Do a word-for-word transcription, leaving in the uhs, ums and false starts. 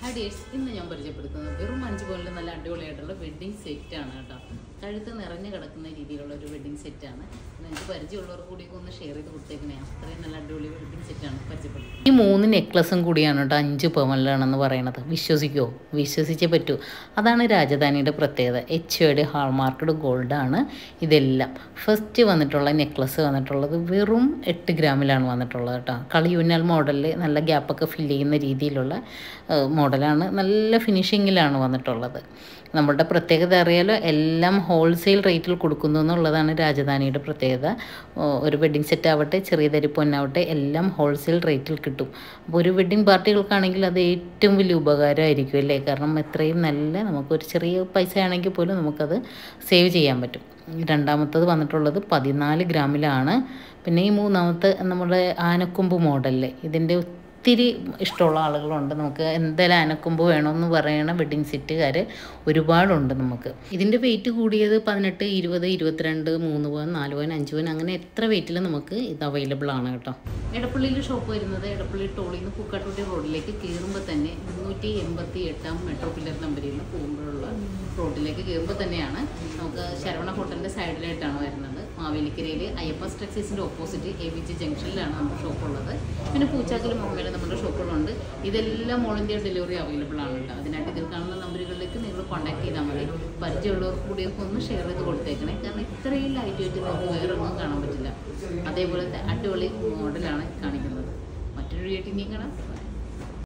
Dears, ഇന്ന് ഞാൻ പരിചയപ്പെടുത്തുന്നത് വെറും അഞ്ച് പവനിൽ നല്ല അടിപൊളിയായിട്ടുള്ള വെഡ്ഡിങ് സെറ്റാണ് കേട്ടോ. കഴുത്ത് നിറഞ്ഞു കിടക്കുന്ന രീതിയിലുള്ള ഒരു വെഡ്ഡിങ് സെറ്റാണ്. നിങ്ങൾക്ക് പരിചയമുള്ളവർ കൂടി ഒന്ന് ഷെയർ ചെയ്ത് കൊടുത്തേക്കണേ. അത്രയും നല്ല അടിപൊളി വെഡ്ഡിങ് സെറ്റാണ് പരിചയപ്പെടുത്തുന്നത്. ഈ മൂന്ന് നെക്ലസും കൂടിയാണ് കേട്ടോ അഞ്ച് പവനിലാണെന്ന് പറയുന്നത്. വിശ്വസിക്കുമോ? വിശ്വസിച്ചേ പറ്റൂ. അതാണ് രാജധാനിയുടെ പ്രത്യേകത. എച്ച് ഐയുടെ ഹാൾമാർക്കഡ് ഗോൾഡാണ് ഇതെല്ലാം. ഫസ്റ്റ് വന്നിട്ടുള്ള നെക്ലസ് വന്നിട്ടുള്ളത് വെറും എട്ട് ഗ്രാമിലാണ് വന്നിട്ടുള്ളത് കേട്ടോ. കളിയൂഞ്ഞാൽ മോഡലിൽ നല്ല ഗ്യാപ്പൊക്കെ ഫില്ല് ചെയ്യുന്ന രീതിയിലുള്ള മോഡലാണ്. നല്ല ഫിനിഷിങ്ങിലാണ് വന്നിട്ടുള്ളത്. നമ്മളുടെ പ്രത്യേകത അറിയാലോ, എല്ലാം ഹോൾസെയിൽ റേറ്റിൽ കൊടുക്കുന്നു എന്നുള്ളതാണ് രാജധാനിയുടെ പ്രത്യേകത. ഒരു വെഡ്ഡിങ് സെറ്റ് ആവട്ടെ, ചെറിയ തരി പൊന്നാവട്ടെ, എല്ലാം ഹോൾസെയിൽ റേറ്റിൽ കിട്ടും. അപ്പോൾ ഒരു വെഡ്ഡിങ് പാർട്ടികൾക്കാണെങ്കിൽ അത് ഏറ്റവും വലിയ ഉപകാരമായിരിക്കും അല്ലേ? കാരണം എത്രയും നല്ല നമുക്കൊരു ചെറിയ പൈസ ആണെങ്കിൽ പോലും നമുക്കത് സേവ് ചെയ്യാൻ പറ്റും. രണ്ടാമത്തത് വന്നിട്ടുള്ളത് പതിനാല് ഗ്രാമിലാണ്. പിന്നെ ഈ മൂന്നാമത്തെ നമ്മുടെ ആനക്കൊമ്പ് മോഡലിൽ ഇതിൻ്റെ ഒത്തിരി ഇഷ്ടമുള്ള ആളുകളുണ്ട്. നമുക്ക് എന്തായാലും ആനക്കൊമ്പ് വേണമെന്ന് പറയണ വെഡ്ഡിങ് സെറ്റുകാർ ഒരുപാടുണ്ട് നമുക്ക്. ഇതിൻ്റെ വെയിറ്റ് കൂടിയത് പതിനെട്ട്, ഇരുപത്, ഇരുപത്തിരണ്ട്, മൂന്ന് പവൻ, നാല് പവൻ, അഞ്ച് പവൻ, അങ്ങനെ എത്ര വെയിറ്റിൽ നമുക്ക് ഇത് അവൈലബിൾ ആണ് കേട്ടോ. എടപ്പള്ളിയിൽ ഷോപ്പ് വരുന്നത് എടപ്പള്ളി ടോളിൽ നിന്ന് പൂക്കാട്ടുപടി റോഡിലേക്ക് കയറുമ്പോൾ തന്നെ മുന്നൂറ്റി എൺപത്തി എട്ടാം മെട്രോ പില്ലർ നമ്പറിൽ നിന്ന് പോകുമ്പോഴുള്ള റോഡിലേക്ക് കയറുമ്പോൾ തന്നെയാണ്. നമുക്ക് ശരവണ ഹോട്ടലിൻ്റെ സൈഡിലായിട്ടാണ് വരുന്നത്. മാവേലിക്കരയിൽ അയ്യപ്പ സ്ട്രക്ചേഴ്സിൻ്റെ ഓപ്പോസിറ്റ് എ ബി ജി ജംഗ്ഷനിലാണ് നമ്മുടെ ഷോപ്പുള്ളത്. പിന്നെ പൂച്ചാക്കലും മുമ്പേലും നമ്മുടെ ഷോപ്പുകളുണ്ട്. ഇതെല്ലാം ഓൾ ഇന്ത്യ ഡെലിവറി അവൈലബിൾ ആണ് കേട്ടോ. അതിനായിട്ട് ഇതിൽ കാണുന്ന നമ്പറുകളിലേക്ക് നിങ്ങൾ കോൺടാക്ട് ചെയ്താൽ മതി. പരിചയമുള്ളവർക്ക് കൂടിയൊക്കെ ഒന്ന് ഷെയർ ചെയ്ത് കൊടുത്തേക്കണേ. കാരണം ഇത്രയും ലൈറ്റ് വെയിറ്റ് നമുക്ക് വേറെ ഒന്നും കാണാൻ പറ്റില്ല. അതേപോലത്തെ അടിപൊളി മോഡലാണ് കാണിക്കുന്നത്. മറ്റൊരു വീട്ടിൽ നീ കാണാം.